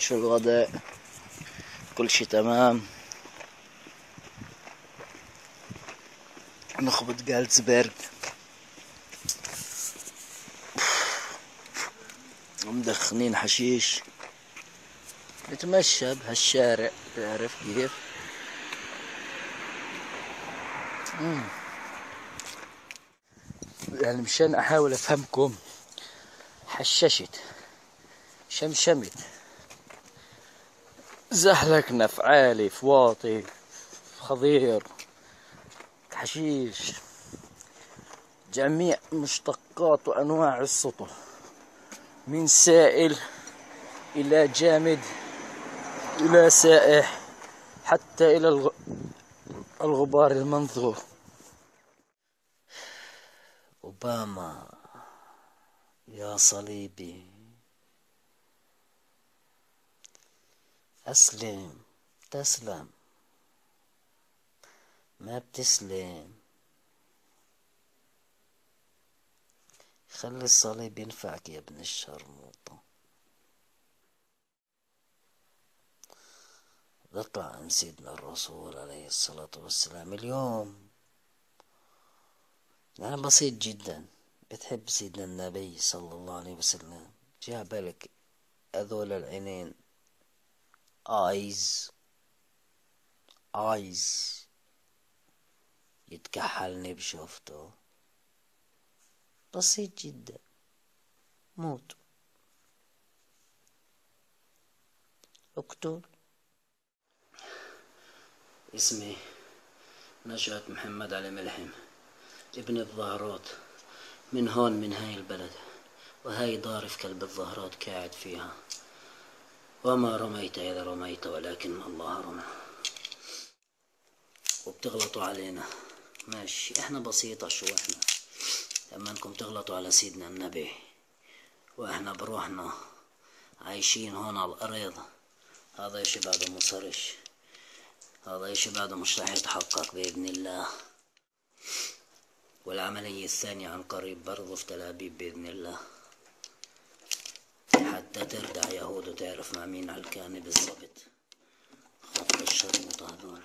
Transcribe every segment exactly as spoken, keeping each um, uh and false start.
شو الغداء؟ كل شي تمام. نخبط جالزبرج ومدخنين حشيش، نتمشى بهالشارع، تعرف كيف؟ مم. يعني مشان احاول افهمكم، حششت، شمشمت، زحلقنا في عالي، في واطي، في خضير، حشيش، جميع مشتقات وانواع السطح، من سائل الى جامد الى سائح، حتى الى الغ... الغبار المنثور. اوباما يا صليبي، اسلم، تسلم، ما بتسلم. خلي الصليب ينفعك يا ابن الشرموطة. نطلع عن سيدنا الرسول عليه الصلاة والسلام اليوم. يعني بسيط جدا، بتحب سيدنا النبي صلى الله عليه وسلم، جاء بالك هذول العينين، ايز ايز يتكحلني بشوفته. بسيط جدا، موت، اقتل. اسمي نشأة محمد علي ملحم، ابن الظهرات، من هون من هاي البلد، وهاي دار في كلب الظهرات قاعد فيها. وما رميت إذا رميت ولكن الله رمى. وبتغلطوا علينا، ماشي، احنا بسيطة شو احنا، لما انكم تغلطوا على سيدنا النبي، واحنا بروحنا عايشين هون على الأرض. هذا اشي بعده مصرش، هذا اشي بعده مش راح يتحقق بإذن الله. والعملية الثانية عن قريب برضو في تل أبيب بإذن الله، حتى ترجع يهود وتعرف مع مين علكاني بالضبط. خط الشرموطة هذول.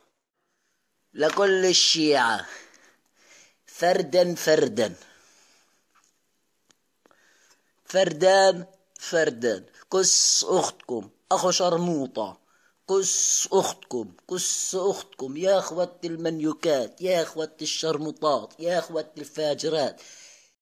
لكل الشيعة فردا فردا فردا فردا، كس أختكم أخو شرموطة، كس أختكم، كس أختكم يا أخوة المنيوكات، يا أخوة الشرموطات، يا أخوة الفاجرات،